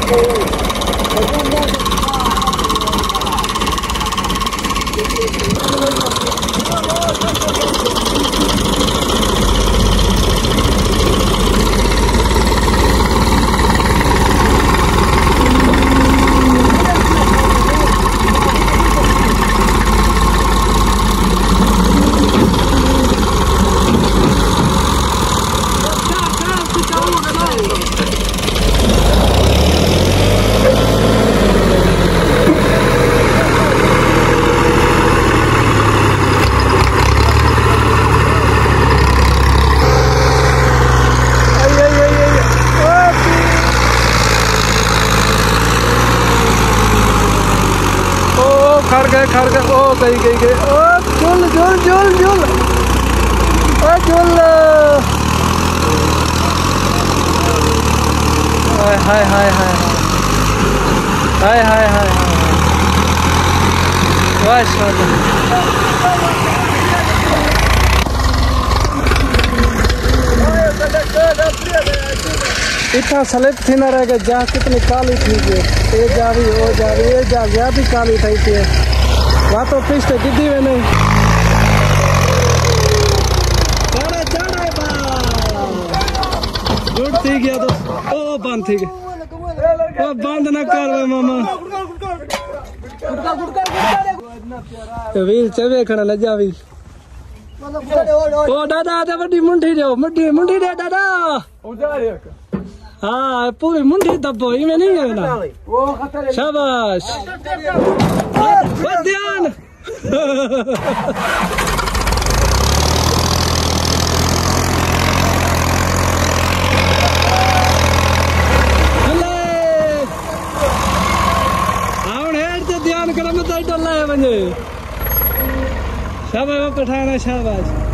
खड़ गए ओ गई ओ झुल ओ झुल हाय इतना स्लिप थी ना रह गए जा कितनी काली थी ये जा रही वो जा रही ये जा गया भी काली थी थी वहाँ तो पिछले गिद्दी में नहीं गुड थी गया तो ओ बंद थी गया ओ बंद ना कर मामा वीर चवे खड़ा न जावी ओ दादा आजा बड़ी मुंडी दे मुंडी दे दादा हाँ पूरी मुंडी दबो इमें नहीं है ना शाबाश ध्यान ध्यान कर मत डोला है मुझे शाबाश पठाना शाबाश